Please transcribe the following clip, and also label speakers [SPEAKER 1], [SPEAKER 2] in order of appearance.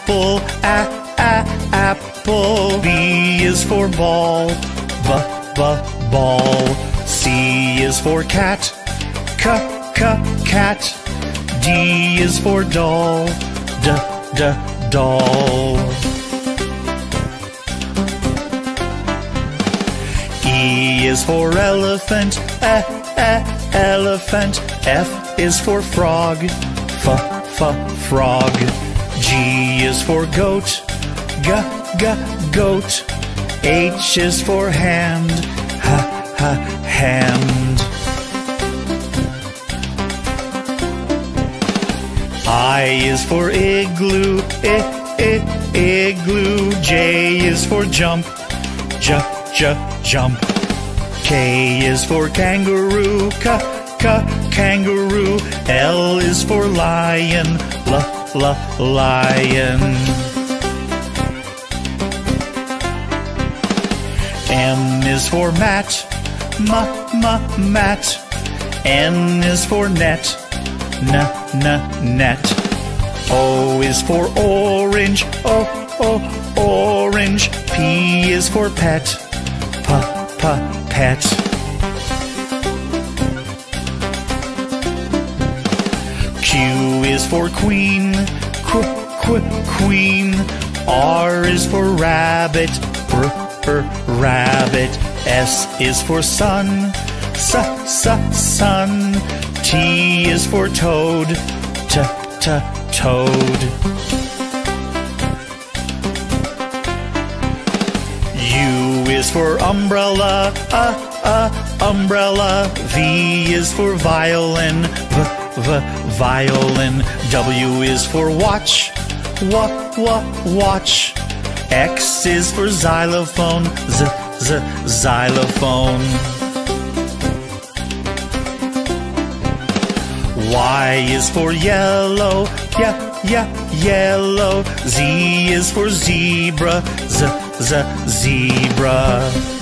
[SPEAKER 1] apple, apple. B is for ball, ball. C is for cat, cat. D is for doll, doll. E is for elephant, elephant. F is for frog, frog. G is for goat, goat. H is for hand, hand. I is for igloo, igloo. J is for jump, jump. K is for kangaroo, kangaroo. L is for lion, lion. M is for mat, mat. N is for net, net. O is for orange, orange. P is for pet, pet. Q is for queen, queen. R is for rabbit, rabbit. S is for sun, sun. T is for toad, toad. U is for umbrella, umbrella. V is for violin, violin. W is for watch, watch. X is for xylophone, xylophone. Y is for yellow, yellow. Z is for zebra, zebra.